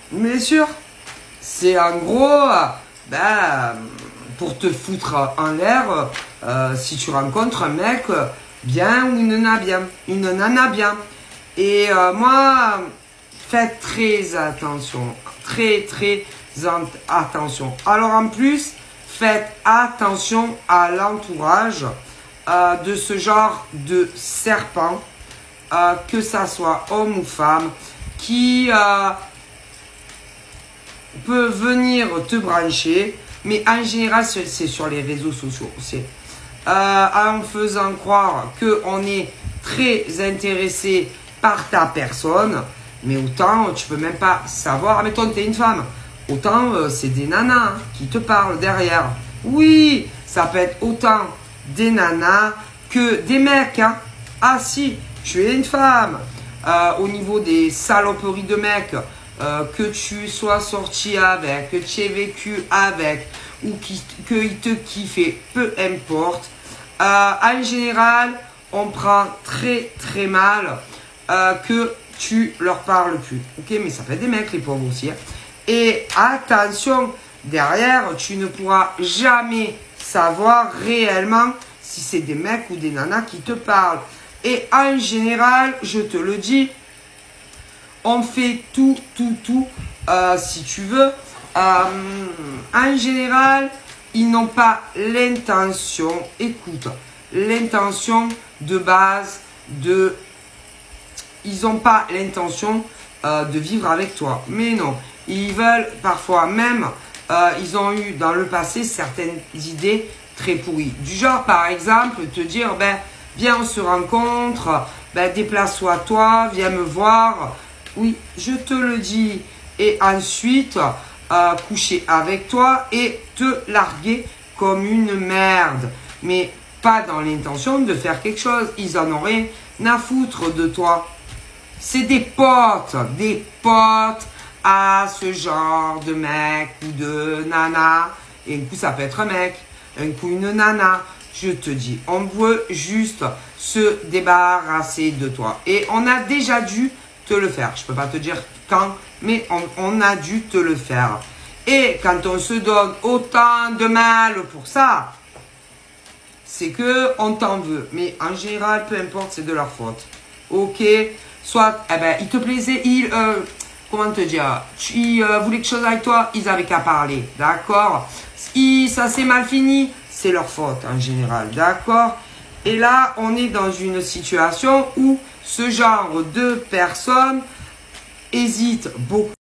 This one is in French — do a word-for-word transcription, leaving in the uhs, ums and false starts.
Bien sûr. C'est en gros, euh, ben, pour te foutre en l'air, euh, si tu rencontres un mec bien ou une nana bien. Une nana bien. Et euh, moi, faites très attention. Très, très attention. Alors en plus, faites attention à l'entourage euh, de ce genre de serpent, euh, que ça soit homme ou femme, qui euh, peut venir te brancher, mais en général, c'est sur les réseaux sociaux aussi. Euh, en faisant croire qu'on est très intéressé par ta personne, mais autant tu peux même pas savoir, mettons tu es une femme, autant euh, c'est des nanas hein, qui te parlent derrière. Oui, ça peut être autant des nanas que des mecs. Hein. Ah si, tu es une femme, euh, au niveau des saloperies de mecs, euh, que tu sois sorti avec, que tu aies vécu avec, ou qu'il te kiffe, peu importe. Euh, en général, on prend très très mal euh, que tu leur parles plus. Ok, mais ça peut être des mecs, les pauvres aussi. Hein. Et attention, derrière, tu ne pourras jamais savoir réellement si c'est des mecs ou des nanas qui te parlent. Et en général, je te le dis, on fait tout, tout, tout, euh, si tu veux. Euh, en général, ils n'ont pas l'intention, écoute, l'intention de base de... Ils n'ont pas l'intention euh, de vivre avec toi. Mais non, ils veulent parfois même, euh, ils ont eu dans le passé certaines idées très pourries. Du genre, par exemple, te dire, ben, viens, on se rencontre, ben, déplace-toi toi, viens me voir. Oui, je te le dis. Et ensuite, euh, coucher avec toi et te larguer comme une merde. Mais pas dans l'intention de faire quelque chose. Ils en ont rien à foutre de toi. C'est des potes, des potes à ce genre de mec ou de nana. Et un coup, ça peut être un mec, un coup, une nana. Je te dis, on veut juste se débarrasser de toi. Et on a déjà dû te le faire. Je ne peux pas te dire quand, mais on, on a dû te le faire. Et quand on se donne autant de mal pour ça, c'est que on t'en veut. Mais en général, peu importe, c'est de leur faute. Ok? Soit, eh ben, il te plaisait, il, euh, comment te dire, ils euh, voulaient quelque chose avec toi, ils avaient qu'à parler, d'accord? Si ça s'est mal fini, c'est leur faute en général, d'accord? Et là, on est dans une situation où ce genre de personnes hésitent beaucoup.